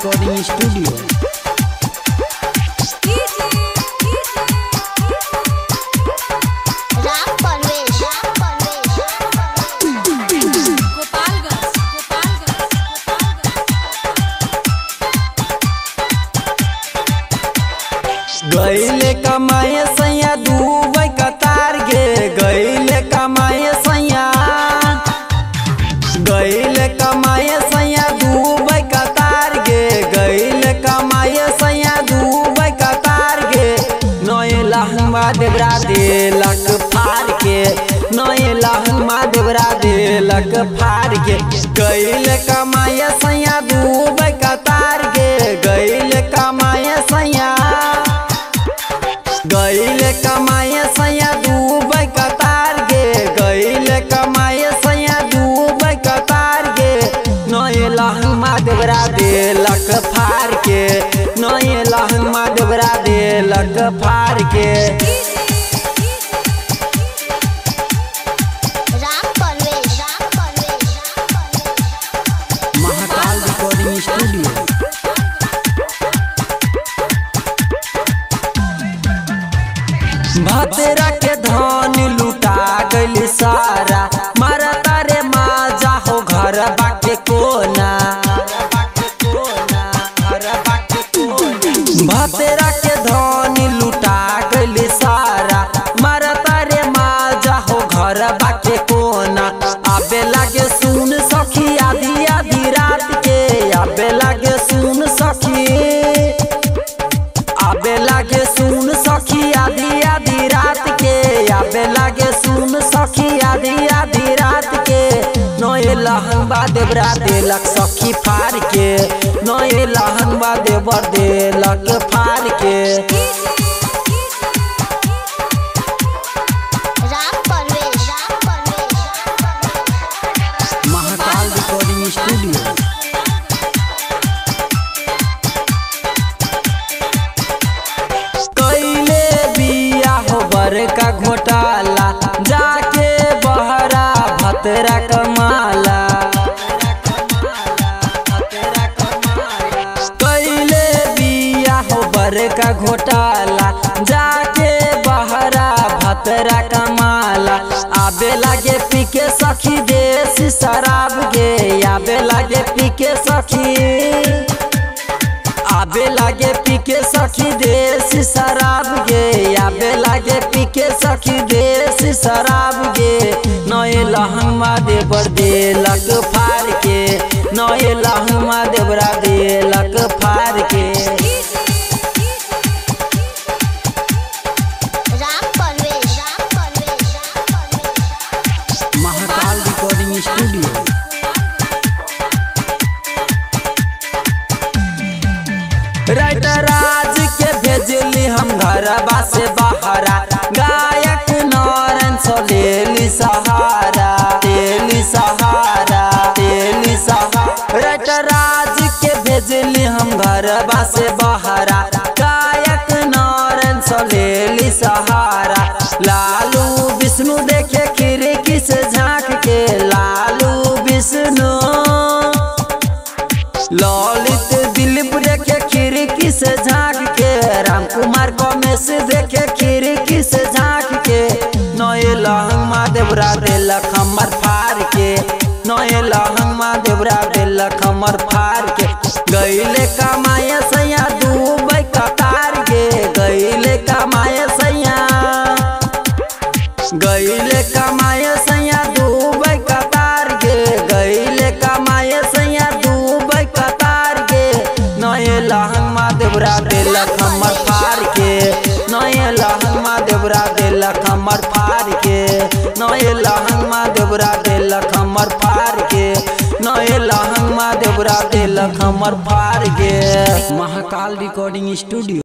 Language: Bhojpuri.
Recording studio. गईले कमाए सैया दुबई कतार गे, गईले कमाए सैया, गईले कमाए सैया दुबई कतार गे, गईले कमाए सैया दुबई कतार गे। नए लहंगा देवरा देलक फार के, नए लहंगा देवरा देलक फार के। गईले कमाए सैया दुबई कतार गे, गईले कमाए सैया, गईले कमाए सैया दुबई कतार गे, गईले कमाए सैया दुबई कतार गे। नए लहंगा देवरा देलक फार के, नए लहंगा देवरा देलक फार के। Mahakal recording studio. भतेरा के धन लुटा गइल सारा, मारता रे माजा हो घर बाटे कोना, भतेरा के धन लुटा गइल सारा, मारता रे माजा हो घर बाटे कोना। आबे लागे सुन सखी आधी आधी रात के, आबे लागे सुन सखी, आबे लागे सुन सखी आधी आधी रात के, आबे लागे सुन सखी आधी आधी रात के। नए लहंगा देवरा देलक सखी फार के, नए लहंगा देवर देलक फार के। Mahakal recording studio. कैले बिया हो बड़का घोटाला, जाके बहरा भतरा कमाला, कैले बिया हो बड़का घोटाला, जाके बहरा भतरा कमाला। आबे लागे पीके सखी देसी शराब गे, आबे लागे पीके सखी, आबे लागे पीके सखी देसी शराब गे, आबे लागे पीके सखी देसी शराब गे। नए लहंगा देवर देलक फार के, नए लहंगा देवरा देलक फार के। Mahakal recording studio. Writer Raj के भेजली हम घरबा से बहरा, गायक नौरन सो लेली सहारा, लेली सहारा, लेली सहारा। राइटर राज के भेजली हम घरबा से बहरा, गायक नौरन सो लेली सहारा। लालू विष्णु देखे खिड़की से झांक के, लालू विष्णु, ललित दिलीप देखे खिड़की से झांक के, राम कुमार कमेश देखे खिड़की से झांक के। नए लहंगा देवरा देलक हमर फार के, नए लहंगा देवरा देलक हमर फार के। गईले कमाए सैया दुबई कतार गे, गईले कमाए सैया, गईले कमाए सैया दुबई कतार गे, गईले कमाए सैया दुबई कतार गे। नए लहंगा देवरा देलक हमर फार के, नए लहंगा देवरा देलक हमर फार के, नए लहंगा देवरा देलक हमर फार के, नए लहंगा देवरा देलक हमर फार के। Mahakal recording studio.